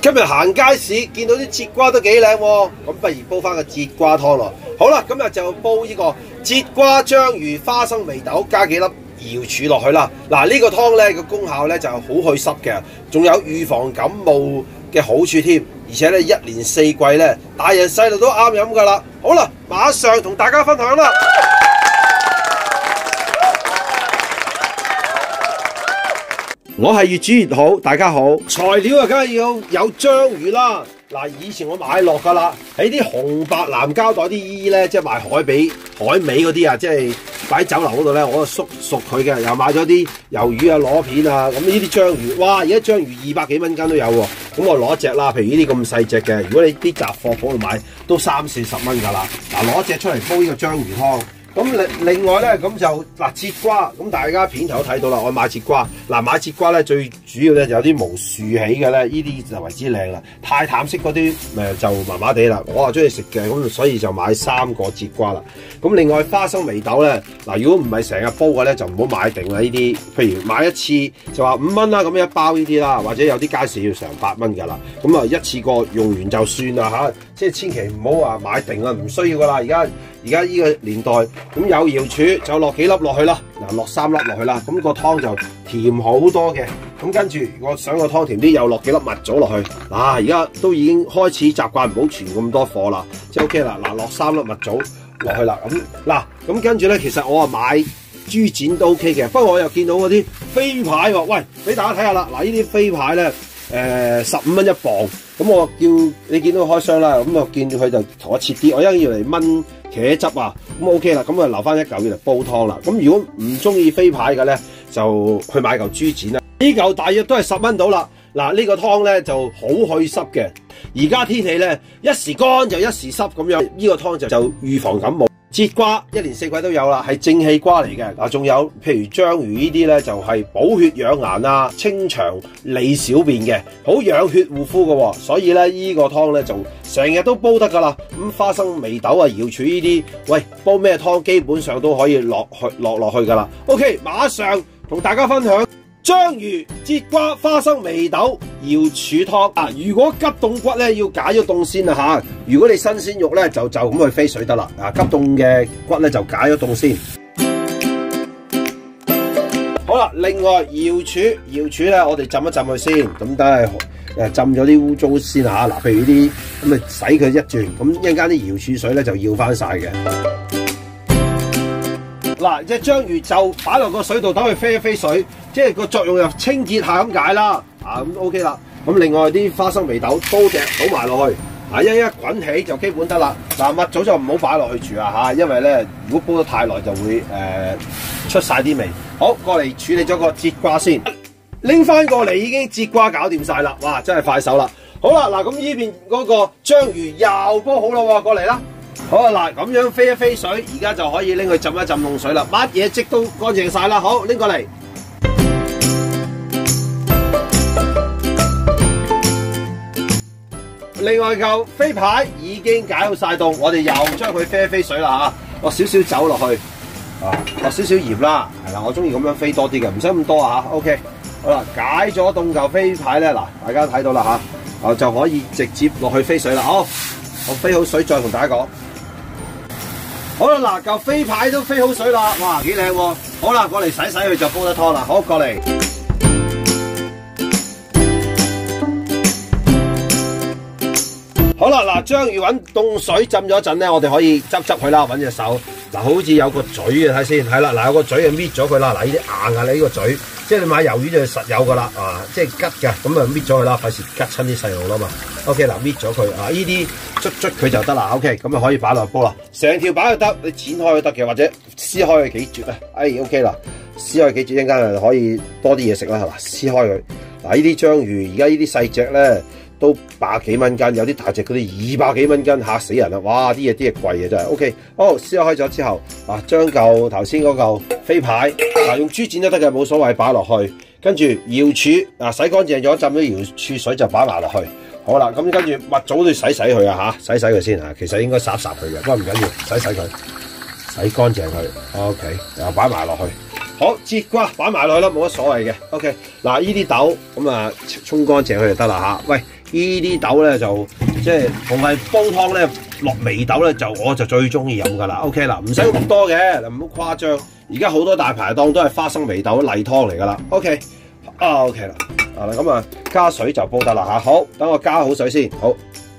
今日行街市見到啲節瓜都幾靚喎，咁不如煲翻個節瓜湯咯。好啦，今日就煲呢個節瓜章魚花生眉豆，加幾粒瑤柱落去啦。嗱，呢個湯咧個功效咧就好去濕嘅，仲有預防感冒嘅好處添。而且咧一年四季咧，大人細路都啱飲噶啦。好啦，馬上同大家分享啦。我係越煮越好，大家好。材料啊，梗係要有章魚啦。嗱，以前我買落㗎啦，喺啲紅白藍膠袋啲姨咧，即係賣海尾嗰啲啊，即係擺喺酒樓嗰度咧，我就熟佢嘅。又買咗啲魷魚啊、螺片啊，咁呢啲章魚，哇！而家章魚200幾蚊斤都有喎。咁我攞一隻啦，譬如呢啲咁細隻嘅，如果你啲雜貨鋪度買，都30-40蚊㗎啦。嗱，攞一隻出嚟煲呢個章魚湯。咁另外咧，咁就嗱節瓜，咁大家片頭都睇到啦。我買節瓜，嗱買節瓜咧最主要咧有啲毛豎起嘅咧，呢啲就為之靚啦。太淡色嗰啲就麻麻地啦。我啊中意食嘅，咁所以就買3個節瓜啦。咁另外花生眉豆咧，嗱如果唔係成日煲嘅咧，就唔好買定啦呢啲。譬如買一次就話5蚊啦，咁一包呢啲啦，或者有啲街市要成8蚊㗎啦。咁啊一次過用完就算啦嚇，即係千祈唔好話買定啦，唔需要㗎啦。而家呢個年代。咁有瑤柱就落幾粒落去啦，嗱落3粒落去啦，咁個湯就甜好多嘅。咁跟住我想個湯甜啲，又落幾粒蜜棗落去。嗱而家都已經開始習慣唔好存咁多貨啦，即係 OK 啦。嗱落3粒蜜棗落去啦。咁跟住咧，其實我啊買豬展都 OK 嘅，不過我又見到嗰啲飛牌喎，喂俾大家睇下啦。嗱呢啲飛牌咧，15蚊一磅。咁我叫你見到開箱啦，咁我見佢就同我切啲，我一陣要嚟炆茄汁啊，咁 OK 啦，咁啊留翻一嚿要嚟煲湯啦。咁如果唔中意飛牌嘅咧，就去買嚿豬展啦。呢嚿大約都係10蚊到啦。嗱呢個湯咧就好去濕嘅。而家天氣咧一時乾就一時濕咁樣，呢個湯就預防感冒。節瓜一年四季都有啦，係正氣瓜嚟嘅。嗱，仲有譬如章魚呢啲咧，就係補血養顏啊、清腸利小便嘅，好養血護膚嘅。所以咧，呢個湯咧就成日都煲得噶啦。咁花生眉豆啊、瑤柱呢啲，喂，煲咩湯基本上都可以落落去噶啦。OK， 馬上同大家分享章魚、節瓜、花生眉豆、瑤柱湯啊！如果急凍骨咧，要解咗凍先啦嚇。如果你新鮮肉咧，就咁去飛水得啦。啊，急凍嘅骨咧就解咗凍先。好啦，另外瑤柱咧，我哋浸一浸佢先，咁等係浸咗啲污糟先嚇。嗱，譬如呢啲咁洗佢一轉，咁一陣間啲瑤柱水咧就要翻晒嘅。嗱，隻章魚就擺落個水度等佢飛一飛水，即係個作用又清潔下咁解啦。啊，咁 OK 啦。咁另外啲花生眉豆倒埋落去，啊一滾起就基本得啦。嗱，蜜棗就唔好擺落去住啊嚇，因為咧如果煲得太耐就會出晒啲味。好，過嚟處理咗個節瓜先，拎翻過嚟已經節瓜搞掂晒啦。哇，真係快手啦。好啦，嗱咁呢邊嗰個章魚又煲好啦喎，過嚟啦。好啦，嗱咁樣飛一飛水，而家就可以拎去浸一浸凍水啦，乜嘢漬都乾淨晒啦。好，拎過嚟。另外嚿飛牌已經解好晒凍，我哋又將佢飛一飛水啦嚇，落少少酒落去，落少少鹽啦，係啦，我中意咁樣飛多啲嘅，唔使咁多啊嚇。OK， 好啦，解咗凍嚿飛牌咧，嗱大家睇到啦嚇，我就可以直接落去飛水啦。好，我飛好水再同大家講。好啦，嗱嚿飛牌都飛好水啦，哇幾靚喎！好啦，過嚟洗佢就煲得湯啦。好，過嚟。好啦，嗱章魚揾凍水浸咗一陣咧，我哋可以執佢啦，揾隻手。嗱，好似有個嘴嘅，睇先，係啦，嗱有個嘴就搣咗佢啦。嗱呢啲硬啊，你呢個嘴，即係你買魷魚就實有噶啦，啊，即係吉嘅，咁啊搣咗佢啦，費事吉親啲細路啦嘛。OK， 嗱搣咗佢，啊呢啲捽佢就得啦。OK， 咁啊可以擺落煲啦，成條擺就得，你剪開都得嘅，或者撕開佢幾絕啊。OK 啦，撕開幾絕，一陣間就可以多啲嘢食啦，係嘛？撕開佢。嗱呢啲章魚而家呢啲細隻咧，都100幾蚊斤，有啲大隻嗰啲200幾蚊斤，嚇死人啦！哇，啲嘢貴嘅真係。OK， 好，撕開咗之後，嗱將嚿頭先嗰嚿飛牌，嗱用豬展都得嘅，冇所謂，擺落去。跟住瑤柱，嗱洗乾淨咗，浸咗瑤柱水就擺埋落去。好啦，咁跟住蜜棗都要洗佢啊嚇，洗佢先啊。其實應該烚佢嘅，不過唔緊要，洗佢，洗乾淨佢。OK， 又擺埋落去。好，節瓜擺埋落去啦，冇乜所謂嘅。OK， 嗱呢啲豆咁啊沖乾淨佢就得啦嚇。喂， 呢啲豆咧就即係同係煲湯咧落眉豆咧我就最中意飲噶啦。OK 啦，唔使咁多嘅，唔好誇張。而家好多大排檔都係花生眉豆例湯嚟噶啦。OK 啦，咁啊加水就煲得啦嚇。好，等我加好水先。好。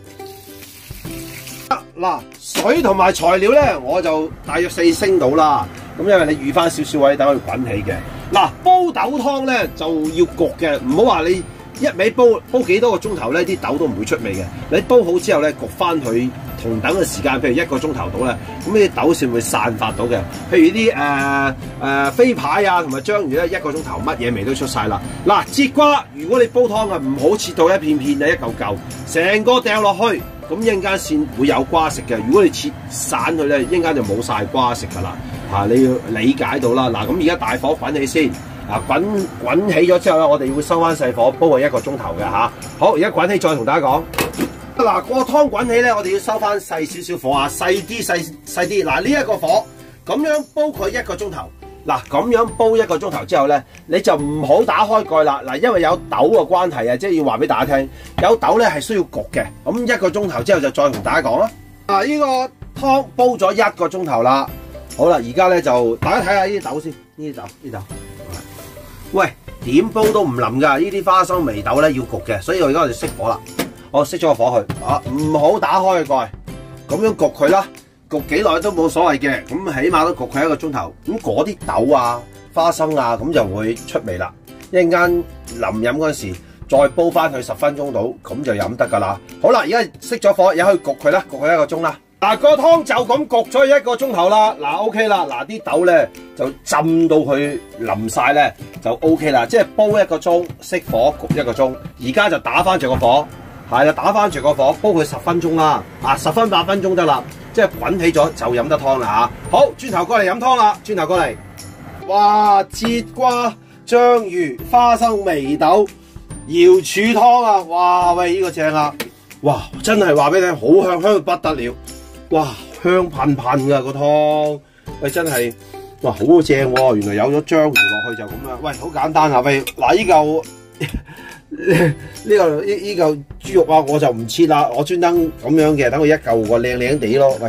嗱，水同埋材料咧，我就大約4升到啦。咁因為你預翻少少位，等佢滾起嘅。嗱，煲豆湯咧就要焗嘅，唔好話你一味煲幾多個鐘頭咧，啲豆都唔會出味嘅。你煲好之後咧，焗翻佢同等嘅時間，譬如1個鐘頭到咧，咁啲豆先會散發到嘅。譬如啲飛牌啊同埋章魚咧，1個鐘頭乜嘢味都出晒啦。嗱，節瓜如果你煲湯啊，唔好切到一片片啊，一嚿嚿，成個掉落去。咁一陣間先會有瓜食嘅，如果你切散佢咧，一陣間就冇晒瓜食噶啦。你要理解到啦。嗱，咁而家大火滾起先，滾起咗之後咧，我哋會收翻細火煲佢1個鐘頭嘅嚇。好，而家滾起再同大家講。嗱，個湯滾起咧，我哋要收翻細少少火啊，細啲。嗱，呢一個火咁樣煲佢1個鐘頭。嗱，咁樣煲1個鐘頭之後咧，你就唔好打開蓋啦。嗱，因為有豆嘅關係啊，即係要話俾大家聽，有豆咧係需要焗嘅。咁1個鐘頭之後就再同大家講啦。呢個湯煲咗1個鐘頭啦。好啦，而家咧就大家睇下呢啲豆先，呢啲豆。喂，點煲都唔腍㗎，呢啲花生眉豆咧要焗嘅，所以我而家我哋熄火啦。我熄咗個火去，唔好打開蓋，咁樣焗佢啦。焗幾耐都冇所謂嘅，咁起碼都焗佢1個鐘頭。咁嗰啲豆啊、花生啊，咁就會出味啦。一陣間臨飲嗰陣時，再煲翻佢10分鐘到，咁就飲得噶啦。好啦，而家熄咗火，而家可以焗佢啦，焗佢1個鐘啦。嗱，個湯就咁焗咗1個鐘頭啦。嗱 ，OK 啦。嗱，啲豆咧就浸到佢淋晒咧，就 OK 啦。即係煲1個鐘，熄火焗1個鐘。而家就打翻住個火，係啦，打翻住個火，煲佢10分鐘啦。10分8分鐘得啦。即係滾起咗就飲得湯啦嚇！好，轉頭過嚟飲湯啦，轉頭過嚟。哇！節瓜、章魚、花生眉豆、瑤柱湯啊！哇喂，呢個正啊！哇，真係話俾你聽，好香，香到不得了！哇，香噴噴㗎個湯，喂真係哇好正喎！原來有咗章魚落去就咁樣。喂，好簡單啊！喂，嗱呢嚿。呢嚿豬肉啊，我就唔切啦，我專登咁樣嘅，等佢一嚿個靚靚地咯。喂，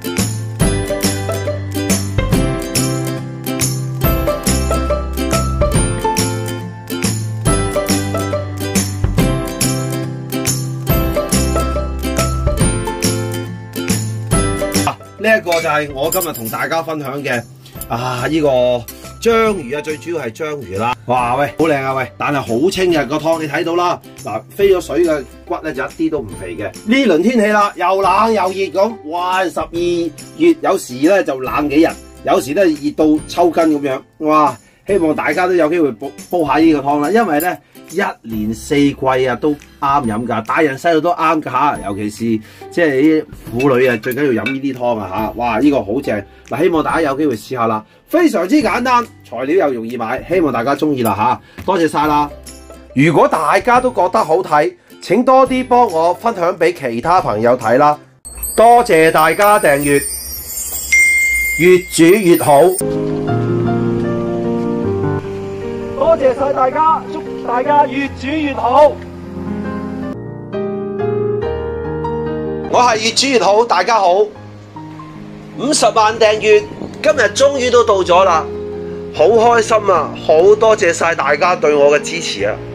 呢一個就係我今日同大家分享嘅呢個。章魚啊，最主要係章魚啦。哇喂，好靚啊喂，但係好清嘅個湯，你睇到啦。嗱，飛咗水嘅骨咧就一啲都唔肥嘅。呢輪天氣啦，又冷又熱咁，哇！12月有時咧就冷幾日，有時咧熱到抽筋咁樣。哇！希望大家都有機會煲下呢個湯啦，因為咧1年4季啊都啱飲㗎，大人細路都啱㗎嚇。尤其是即係啲婦女啊，最緊要飲呢啲湯啊嚇。哇！呢個好正嗱，希望大家有機會試下啦。非常之簡單，材料又容易買，希望大家中意啦嚇，多謝晒啦！如果大家都覺得好睇，請多啲幫我分享俾其他朋友睇啦，多謝大家訂閱，越煮越好。多謝晒大家，祝大家越煮越好。我係越煮越好，大家好，50萬訂閱。今日終於都到咗啦，好開心啊！好多謝晒大家對我嘅支持啊！